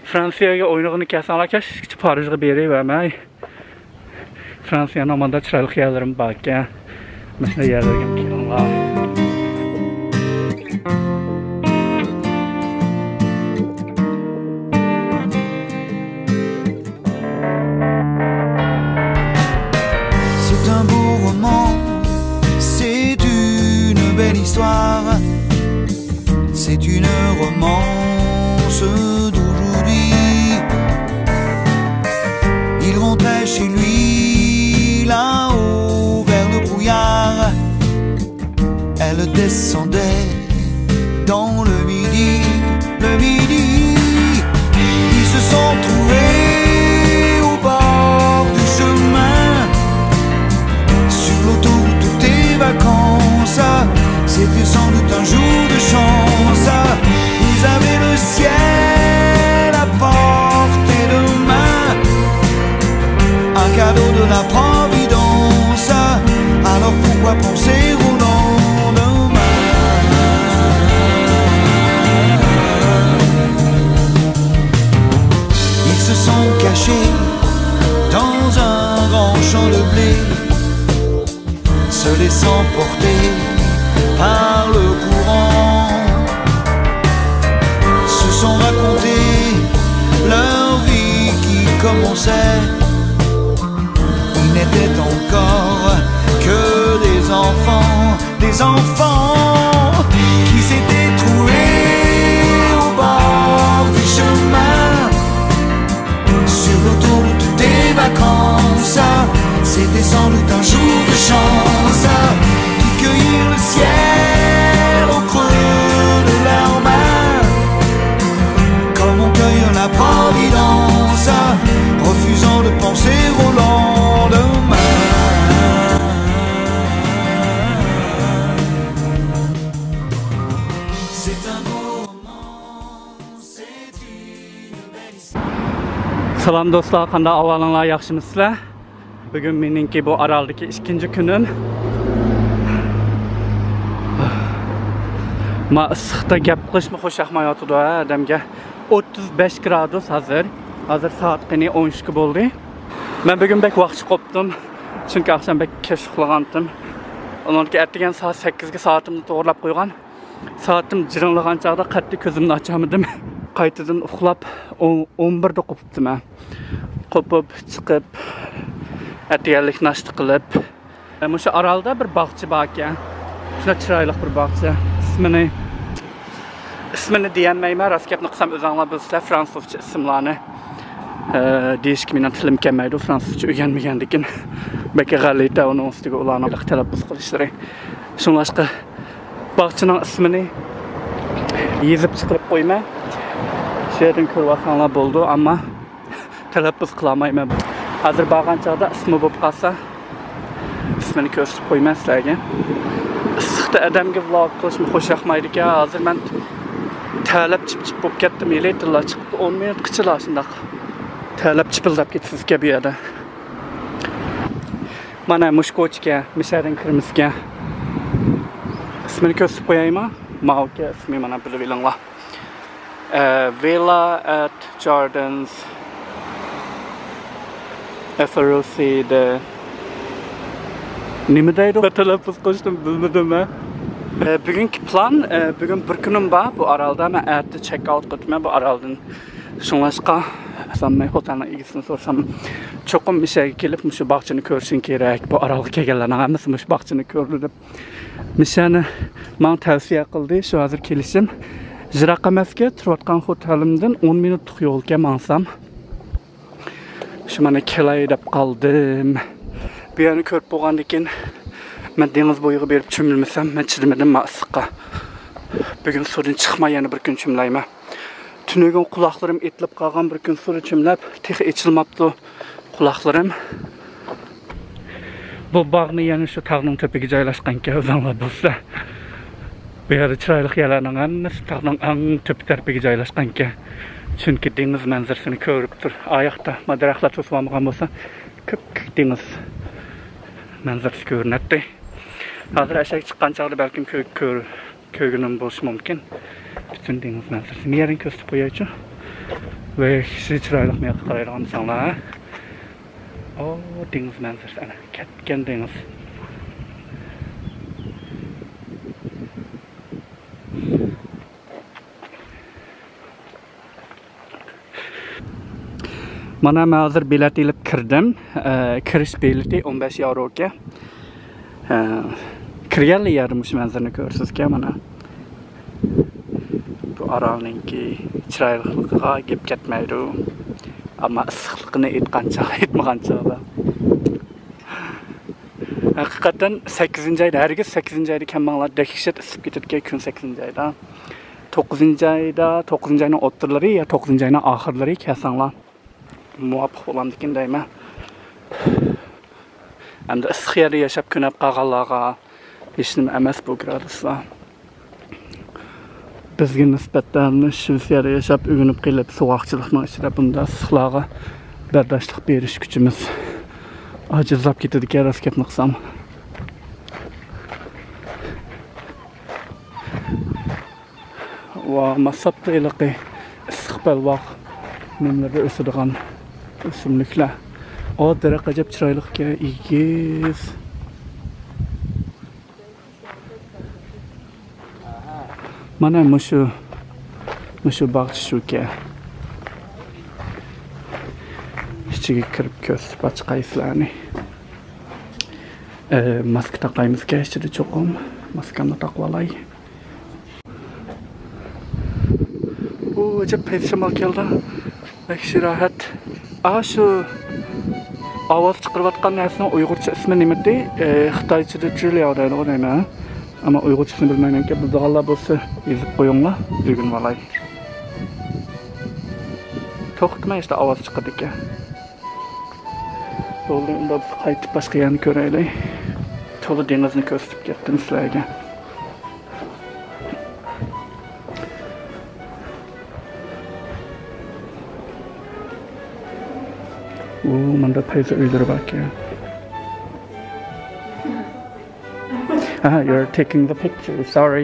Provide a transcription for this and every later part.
Fransiyaya oynagını kəsənlər kiçik Parijə berəyəm. Fransiyada amanda çıraqlıq yerlərim var ki. Məsələn yerlərim kiranlar. C'est un beau roman, c'est une belle histoire, c'est une romance d'aujourd'hui. Il rentrait chez lui là-haut vers le brouillard, elle descendait dans le midi, le midi. Ils se sont trouvés au bord du chemin, sur l'autoroute des vacances. C'était sans doute un jour de chance. Ils avaient le ciel à portée de main, un cadeau de la Providence. Alors pourquoi penser au lendemain? Ils se sont cachés dans un grand champ de blé, se laissant porter par le courant, se sont racontés leur vie qui commençait. Ils n'étaient encore que des enfants qui s'étaient trouvés au bord du chemin, sur l'autoroute des vacances. C'était sans doute un jour de chance, qui cueillirent le ciel au creux de leurs mains, comme on cueille la Providence, refusant de penser au lendemain. C'est un beau roman, c'est une belle histoire. Salam dostlar, qanday ahvalinglar, yaxshimisizlar? Bugün meninki bu Araldagi ikinci günüm. Ma issiqda gap qilishni xush yoqmayotdi odamga. 35 gradus hozir. Hozir soat qani 12 bo'ldi. Men bugun bek vaqt qopdim. Chunki oqshom bek kech uxlagandim. Onlarga ertagan soat 8 ga soatimni to'g'rilab qo'ygan. Soatim jiringlagan chaqda qattiq ko'zimni ochamadim. Qaytadan uxlab 11 da qopdim men. Qopib chiqib Etiyelik naştı qilib. Şu Aralda bir bağçı var ekan. Shuna chiroyli bir bağçı. İsmini deyolmayman, rost gapni qilsam o'zinglar bilsizlar, fransuzcha ismlarni. Deyishga mening tilim kelmaydi, fransuzcha o'rganmagandikin. Beka g'alita uni ustiga ularni talaffuz qilishlari. Shunlashqa bağçının ismini yezib chiqarib qo'yman. Shu yerdan ko'rib bo'ldi, ammo talaffuz qilolmayman. Hazır bağan çağda ismi bo'lib qolsa, ismini ko'rsatib qo'yman sizlarga. Issiqda odamga vlog qilishni xush yoqmaydi ekan. Hozir men talab chip bo'lib ketdim. Elektrillar chiqib 10 minut qichilar shundoq. Talab chipildab ketsiz bu yerda. Mana mushkochka, mishadan kirmizga. Ismini ko'rsatib qo'yaymi? Mauka ismi mana bilib olinglar. Villa at Jardins Eferoside. Nima deydi? Talaffuz qilishni bilmadim men. Bugungi plan, bugun bir kunim bor bu Aralda. Men erta check out qildim bu Araldan. Shunlashqa sanmay hotelning egisini so'rasam, cho'qim mishaga kelib, shu bog'chani ko'rishing kerak. Bu Aralga kelganlarning hammasi shu bog'chani ko'rdi deb. Mishani men tavsiya qildi. Shu hozir kelishim. Jiraqamasga turayotgan hotelimdan 10 minutlik yo'lga mansam. Şu mana kelay deb qoldim. Bu yerni ko'rib bo'lgandan keyin men dengiz bo'yiga berib cho'milmasam, men chidamadim issiqqa. Bugun suvdan chiqmay yana bir kun cho'mlayman. Tunugun quloqlarim etilib qolgan, bir kun suvda cho'mlab, texi ichilmabdi quloqlarim. Bu bog'ni yana shu tog'ning tepiga joylashganka o'zinglar bilsa. Bu yerda chiroyli yerlarning hammasi tog'ning eng tepi tarafiga joylashganka. Chunki dengiz manzarasini ko'rib tur. Oyoqda madaraxtlar to'sib bo'lsa, ko'p dengiz manzarasi ko'rinadi. Hozir aşağı chiqqan chog'da balkim ko'rginim bo'lishi mumkin. Bütün dengiz manzarasini yerin ko'rsatib qo'yaychi. Ve kişi çıraylık mı qarayırğan sanlar. O deniz mənzərəsi ana, ketken deniz. Mana mən hazır bilet ilib kirdim. Kiriş bileti 15 euroga. Kirganli yerim shu manzarani ko'rsizga mana. Bu orolninki chiroyligligiga gap ketmaydi. Ammo issiqligini aytmagancha da. Haqiqatan 8-oyda, hargiz 8-oyda kambag'allar dahshat isib ketadigan kun 8-oyda. 9-oyda, 9-oyning o'rtalari ya 9-oyning oxirlari kelsanglar muvaffaq bo'lamdikin deyman. Endi issiq yerda yashab ko'nab qolganlarga hech nima emas bu graduslar. Bizga nisbatan Shvetsiyada yashab o'rganib qilib sovuqchilikning ichida bunda issiqlarga bardoshlik berish kuchimiz ajizlab ketadi kerak gapni qilsam. Va masabda iliqi issiq balvoq nimlarda o'sadigan o'simliklar. O daraxt ajab chiroyliga egiz. Mana mushu bog'cha shuka. İçiga kirib ko'rsatib chiqaysizlarni. Maska taqaymizga ichida cho'qim. Maskamni taqib olay. Bu ajab payt shamol keldi. Yaxshi rahat. Shu ovoz chiqarayotgan narsaning uyg'urcha ismi nima edi? Xitoychada Julia deyman. Ama uyg'urchasini bilmaymanki, bizdagilar bo'lsa yozib qo'yinglar, o'rganib olay. To'xtamay işte ovoz chiqadi ekan. Bo'ldi, unda qaytib boshqa yerni ko'raylik. To'la dengizni ko'rsatib ketdim sizlarga. Manda payza uyları bak ya. You're taking the picture, sorry.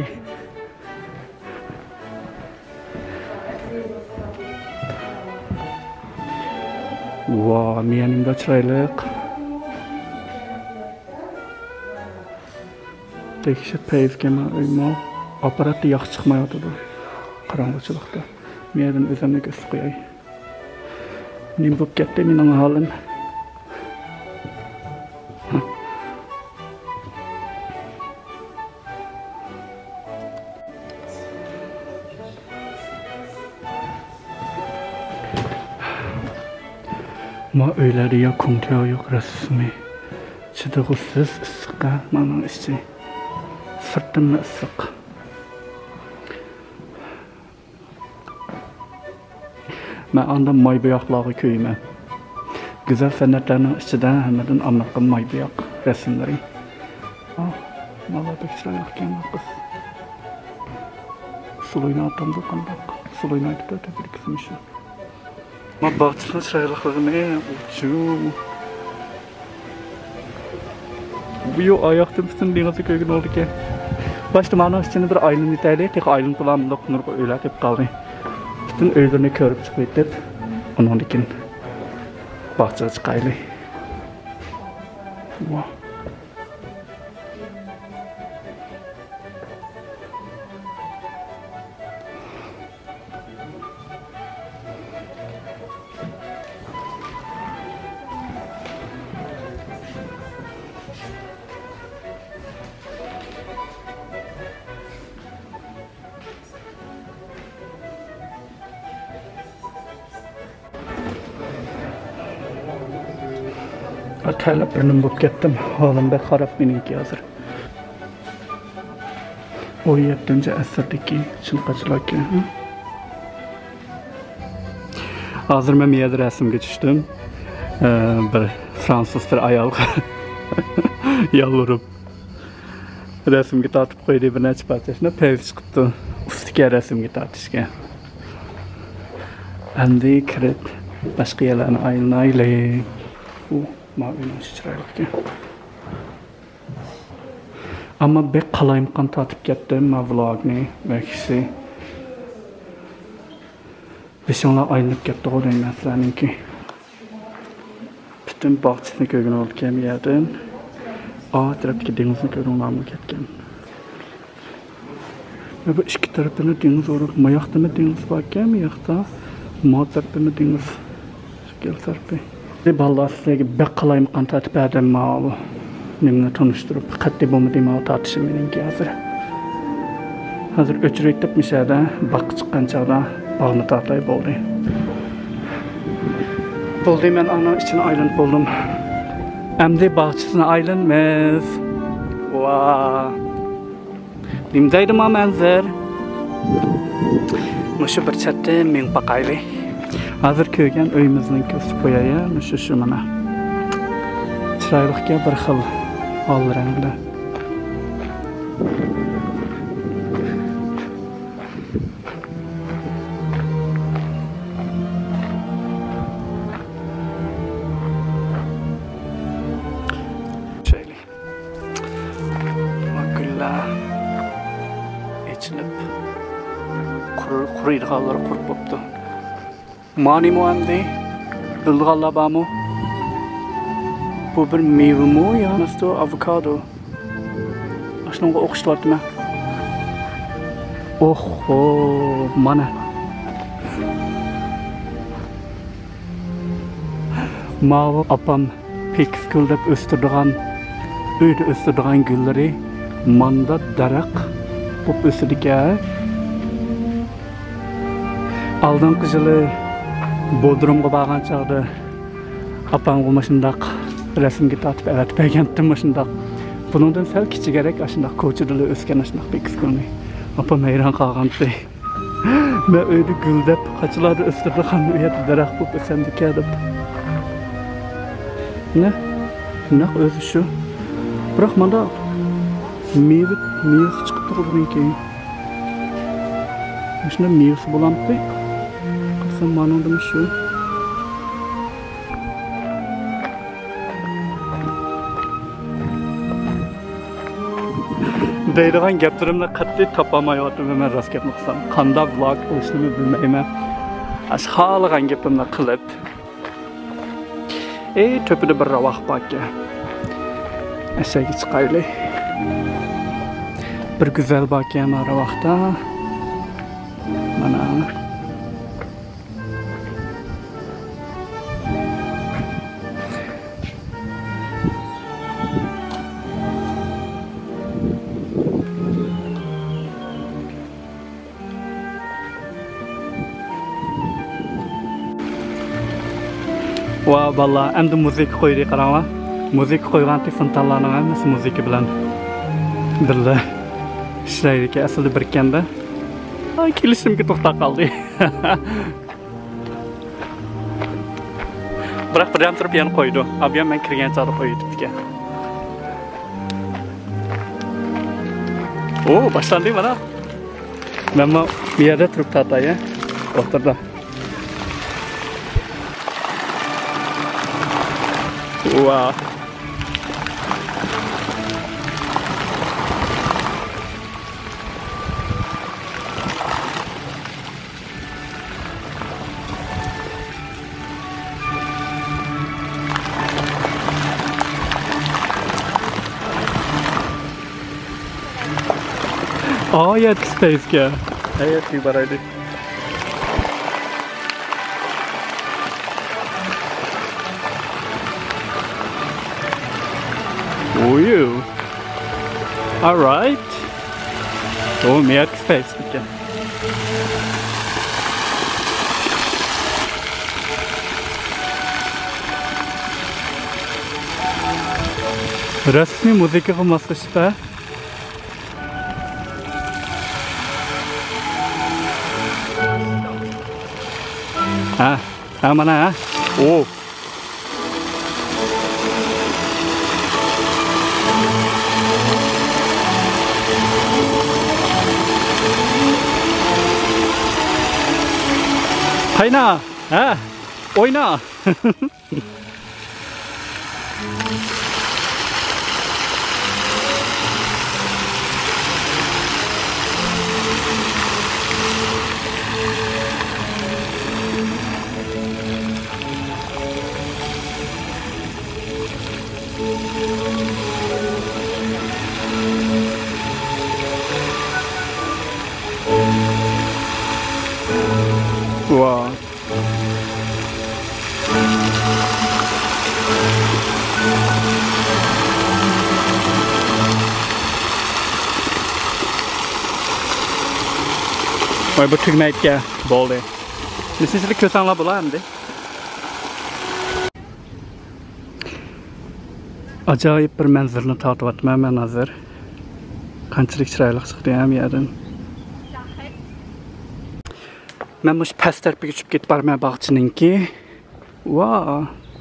Wow, meyanimda chiroylik. Tekshir payzga uyma apparatda yoq chiqmayotdi. Qorong'ichilikda. Meyadan o'zimni ko'rsatib qo'yay. Nim bo'lib ketdi mening holim. Ma öylerde ya kontrol yok resmi. Çıdıgısız ıssıqa manın içi. Sırtımda ıssık. Ben anda may bıyaqlağı köyüme. Güzel sanatlarının içinde hemeden anlattım may bıyaq resimleri. Valla pek çıraylık gelme kız. Suluyunu atamdı kandak. Suluyunu ayıp da ötebir kızmışım. Ma bahçının çıraylıklarını uçu. Bu yo ayakta bütün denizi köyün oldu ki. Başta bana içinde bir aylın itaylı, tek aylın kulağımda kunurga öyle hep kaldı. Bütün öylerini körüp çıkıp onun için bahçeye çıkaylı. Wow. Atayla birinin bulup gittim. Oğlum be harap benimki hazır. O 7. əsrdeki çılqaçılar ki. Hazır ben miyədə rəsmə düşdüm. Bir Fransız bir ayal yalvarıb. Rəsmə tartıb qoydu bir neçə parçasına peyv çıxdı. Ustikə rəsmə tartışqa. Əndi kirib başqa yerlərini ayılnaylı. Ma uyunan chiroylik ki. Ama bek qalayimqan tatib ketdim ma vlogni va kisi. Beşinler aylanıp ketdi o deyman sizlarninki. Bütün bahçesini ko'rgan olgan yerdan tarafdagi dengizni ko'rganlarmi ketgan. Bu ikki tarafini dengiz o'rib, bu yoqdami dengiz bor ekan, bu yoqda tarafini dengiz keltirdi. Ballar sizlarga bek qalaymi qantatib berdim bu. Nimni tanıştırıp qat'iy bo'lmadimi tartishim meniki hozir. Hozir o'chirib ketmishada, baqqa chiqqan chog'da bog'ni tortay bo'ldi. Bo'ldi, men ana ichini aylanib bo'ldim. Endi bog'chisini aylanmiz. Va! Nimdaydi ma manzar? Mushu bir chatda men baqayli. Hozir ko'rgan uyimizning ko'rsatib qo'yay, shu mana. Chiroyliga bir xil olrangda. Şöyle. Güller içilip kuruyduğalları kurup boptu. Mani mu endi? Bildiğallar var mı? Bu bir meyve mi ya? Nasıl avokado? Aslında o'qishlayapti men. Oho, mana. Mavi apam pek gullab o'stirgan, uyda o'stirgan gullari manda daraq bo'lib o'sadigan. Aldingi yili Bodrumga borgan chog'da apamga mashundaq rasmga tortib avatib bergandim shundoq. Bundan sal kichikroq ashundoq ko'chada o'sgan ashundoq bekiskulni. Apam hayron qolgandi. Men uyda guldab qachlarda o'stirgan u yerda daraxt bo'lib o'sandika deb. Ne? Naq o'zi shu. Biroq menda meva chiqib turganki. Shunda meva bo'lamdi. Qilsam ma'noda shu. Deydigan gaplarimni qat'iy topamayotdim men rost gaplasam. Qanday vlog qilishni bilmayman. Xohlagan gapimni qilib. Tepede bir ravaq bor ekan. Aşağı chiqayli. Bir güzel bor ekan ravaqda. Mana Wa vallahi endi müzik qo'ydi qaranglar. Müzik qo'ygan telefonlarning hammasi müzik bilan birga ishlaydi ekan aslida birkanda. Ay kelishimga to'xtab qoldi. Biroq birdan turib yana qo'ydi. Abi men kirgan chog'da qo'ydi ekan. Boshlandi mana. Men bu yerda turib tatay, o'tirdim. Wow. Oh, yeah, it's space, yeah. Hey, it's what I did. Oh, you. All right. Oh, mehr space, bitte. Rasmi muzikaga moslashib. Mana. Oh. Hayna, oyna. Wow. Vay bu tügmeytke boldu. Sizlik kösanla bula hem de. Acayip bir manzarani tatib atmayman hazır. Qanchalik chiroyli chiqdi ham yerdan. Men mush past tarafga uchib ketib bormay bog'chininki. Wow.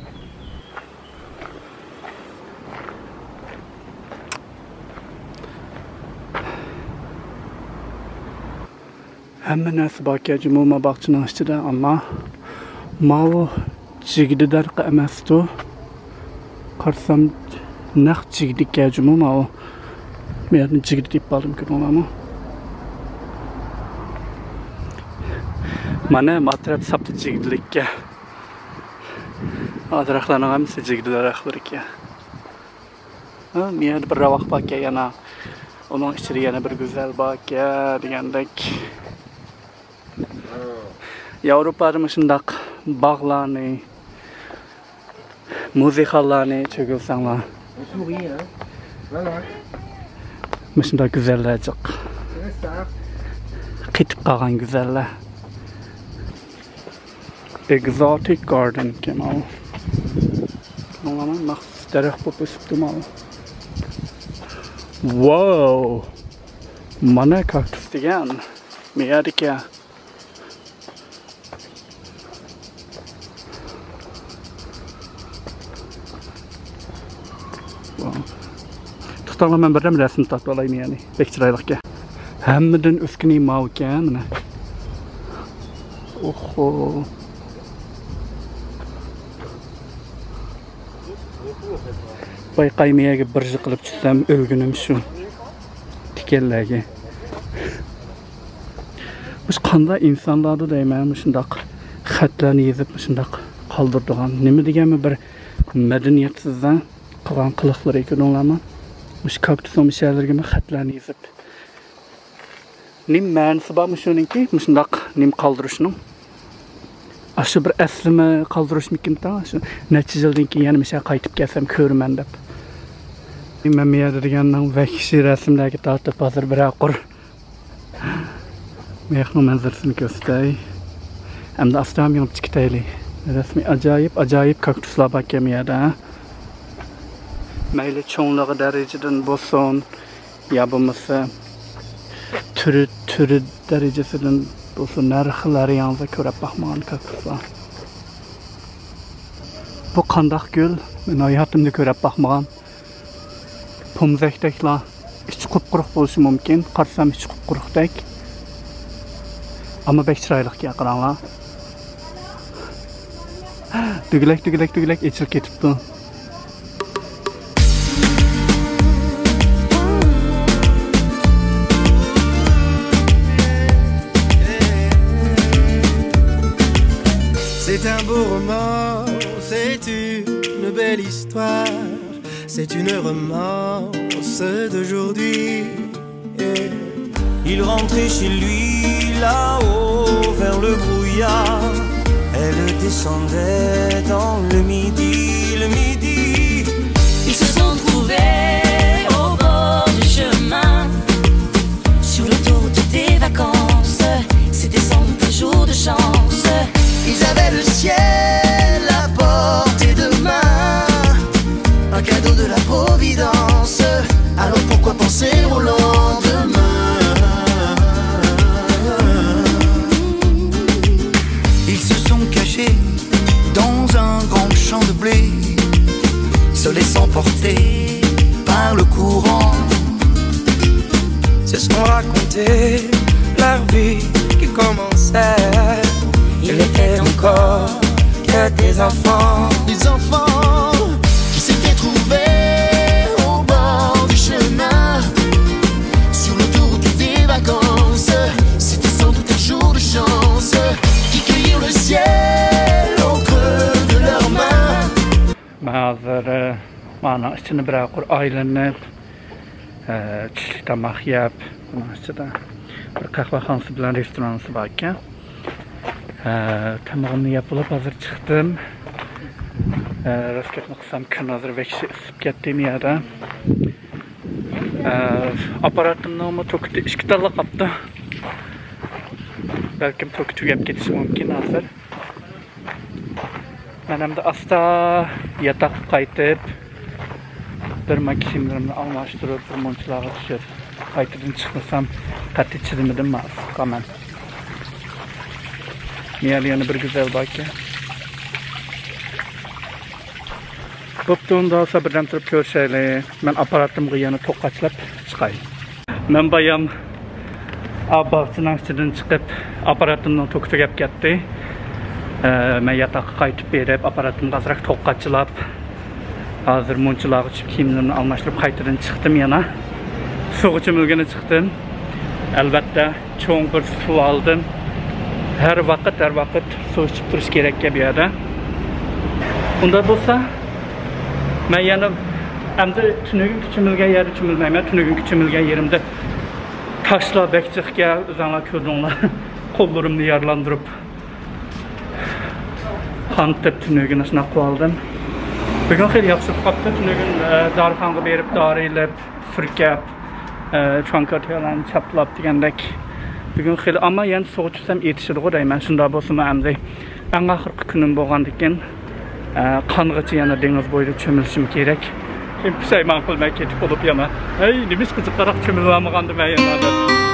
Hamma narsa borki, jumuma bog'chining ichida, ammo mau jigdi darqa emasdi. Qarsam naq jigdikka jumuma o. Men jigdi deb qoldim ko'rmami? Mana matrab sapti jigdilikka. Daraxtlarning hammasi jigdi daraxtlar ekan. Men bir ravaq borki yana onun ichida yana bir go'zal borki degandek. Yevropada shundaq bog'larni, musiqalarni cho'gilsanglar. Shundaq go'zallar chiq. Qitib qolgan go'zallar. Exotic garden kemal. Normalman maxsus daraxt bo'lib o'sibdi mal. Wow. Mana kaktus degan. Meyadika. Tutalım ben birden resim tatlı olayım yani. Bekçiraylıkka. Hemden üskini mavken ne? Oho. Bayqaymayaga bir qilib tutsam o'lgunim shu. Tikellarga. Biz qanday insonlarni deyman, shundaq xatlarni yozib, shundaq qoldirdigan. Nima deganmi bir madaniyatsizdan qilgan qiliqlar ekan o'nlarmi? Mush kaktusning mishallarga xatlarni yozib. Nim ma'nosi bormi shuningki, shundaq nim qoldirishning? Aşı bir əslimi qaldırışmıkin ta, şu neçə yıldan keyin yana misal qaytib kelsem ko'raman deb. Men bu yerda degandan vahshiy rasmlarga tortib hozir bir aqur. Mehmon manzarasini ko'rsatay. Hamda astam yonib chiqaylik. Rasmiy ajoyib kaktuslar bor ekan bu yerda. Mayli cho'nligi darajadan bo'lsin, ya bo'lmasa turi darajasidan bo'lsin, narxlari yanza ko'rib baxmagan kaktuslar. Bu qandaq gul? Men hayotimda ko'rib baxmagan. Pomzakdaklar ichi qupquruq bo'lishi mumkin, qarsam ichi qupquruqdak. Ammo bek chiroyliga qaranglar. Tugilak ichib ketibdi. C'est un beau roman, c'est une belle histoire, c'est une romance d'aujourd'hui. Il rentrait chez lui là-haut vers le brouillard, elle descendait dans le midi. Ils se sont trouvés au bord du chemin, sur l'autoroute des vacances. C'était sans doute un jour de chance. Ils avaient le ciel à portée de main, un cadeau de la Providence. Alors pourquoi penser au lendemain? Ils se sont cachés dans un grand champ de blé, se laissant porter par le courant. C'est ce qu'on racontait, leur vie qui commençait. Il n'était encore que des enfants qui s'étaient trouvés au bord du chemin, sur l'autoroute des vacances. C'était sans doute un jour de chance, qui cueillirent le ciel au creux de leurs mains. Hazır mana içini bir aqur aylanib, tushlik tomoq yeb, bunun ichida bir qahvaxonasi bilan restoranisi bor ekan. Tamamını yapılıp hazır çıktım. Rastgetme kısam kın hazır ve ısıp gittiğim yerde. Aparatımda ama çok iki tala kaptı. Belki çok tügep getiş mümkün hazır. Ben hem de asta yatak kaytıp bir maksimlerimle almıştırıp bir monçulağa düşer. Kaytıdan çıkmasam katı çizimedim mi kamen. Miyali yanı bir güzel baki. Buptuğunda olsa birden turup görüşeyle. Ben aparatımı yanı tokaçlap çıkayım. Ben bayam bahçının içinden çıkıp aparatımdan çok tügep gitti. Ben yatak kaytıp berip aparatımı azrak tokaçlap hazır monçulağa çıkıp kiyimlerini almıştırıp kaytıdan çıktım yana. Su içimilgene çıktım. Elbette çoğun bir su aldım. Her vakit su içip duruş gerek gibi yerde. Bunda bulsa ben yana hem de tünügün küçümülgen yeri küçümülmeyim. Tünügün küçümülgen yerimde taşla bekçikge uzanla kördüğünle kollarımı yarlandırıp kanıtıp tünügün aşına koyaldım. Bugün xeyli yaxşı qapdı. Tünügün darxanğa berip darıyla fırkap çankatyalarını çaplap degandek. Bugün xeyli ama yani soğuk tutsam yetişidi o deyman. Şunda bolsa məmde en axırkı günüm bolgandikken qanğıcı yana deniz boyda çömülüşüm gerek. Pişayman qılmay ketip bolup yana. Hey, nemis qızıqlaraq çömülmağandı mən yana.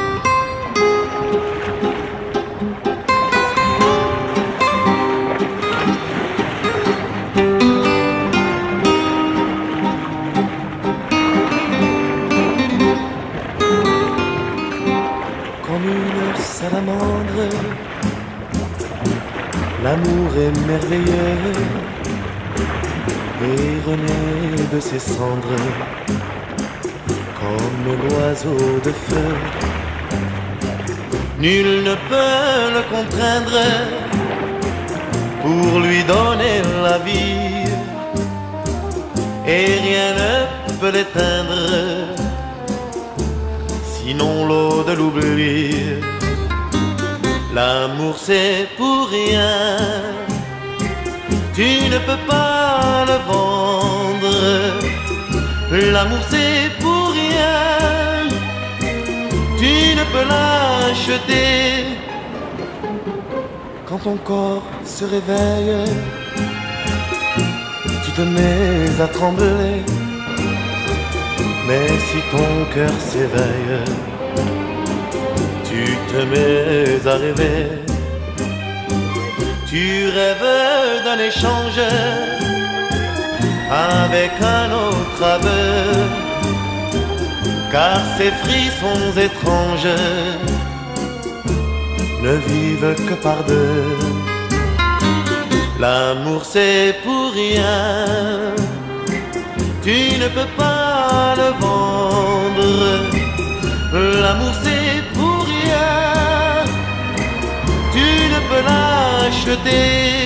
Salamandre, l'amour est merveilleux et renaît de ses cendres comme l'oiseau de feu. Nul ne peut le contraindre pour lui donner la vie et rien ne peut l'éteindre sinon l'eau de l'oubli. L'amour c'est pour rien, tu ne peux pas le vendre. L'amour c'est pour rien, tu ne peux l'acheter. Quand ton corps se réveille, tu te mets à trembler. Mais si ton cœur s'éveille, tu te mets à rêver. Tu rêves d'un échange avec un autre aveu, car ces frissons étranges ne vivent que par deux. L'amour c'est pour rien, tu ne peux pas le vendre. L'amour c'est pour rien, tu ne peux l'acheter.